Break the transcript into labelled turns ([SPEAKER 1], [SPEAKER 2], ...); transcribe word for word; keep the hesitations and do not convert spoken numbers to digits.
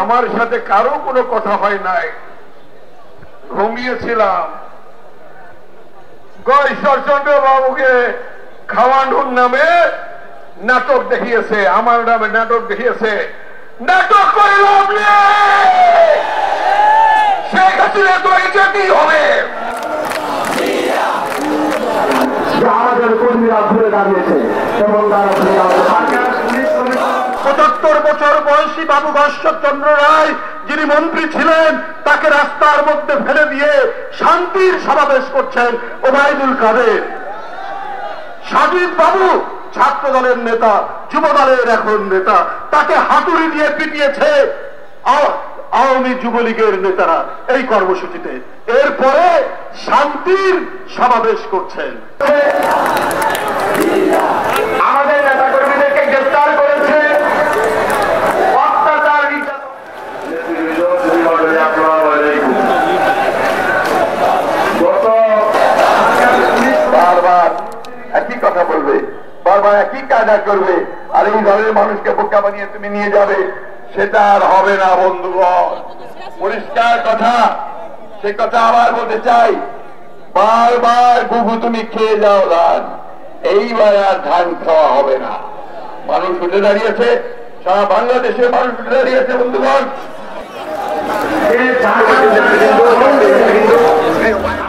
[SPEAKER 1] আমার সাথে কারো কোনো কথা হয় নাই, ঘুমিয়েছিলাম। ঈশ্বরচন্দ্র বাবুকে খাওয়ানোর নামে নাটক দেখিয়েছে, আমার নামে নাটক দেখিয়েছে। নাটক করে লাভ নেই, শেখ হাসিনা তো যেতেই হবে।
[SPEAKER 2] আমাদের কর্মীরা ঘুরে দাঁড়িয়েছে এবং
[SPEAKER 1] পঁচাত্তর বছর বয়সী বাবু ঈশ্বরচন্দ্র রায় যিনি মন্ত্রী ছিলেন তাকে রাস্তার মধ্যে ফেলে দিয়ে শান্তির সমাবেশ করছেন ওবায়দুল কাদের। সাজিদ বাবু ছাত্র দলের নেতা, যুব দলের এখন নেতা, তাকে হাতুড়ি দিয়ে পিটিয়েছে আওয়ামী যুবলীগের নেতারা এই কর্মসূচিতে। এরপরে শান্তির সমাবেশ করছেন।
[SPEAKER 2] আমাদের নেতা কর্মীদেরকে গ্রেফতার করেছে, অত্যাচার
[SPEAKER 1] বারবার একই কথা বলবে, বারবার একই কায়দা করবে, আর এই দলের মানুষকে বোকা বানিয়ে তুমি নিয়ে যাবে, সেটা আর হবে না বন্ধুগণ। পরিষ্কার কথা, সে কথা আবার বলতে চাই, বারবার বুবু তুমি খেয়ে যাও ধান, এইবার আর ধান খাওয়া হবে না। মানুষ উঠে দাঁড়িয়েছে, সারা বাংলাদেশের মানুষ উঠে দাঁড়িয়েছে বন্ধুগণ।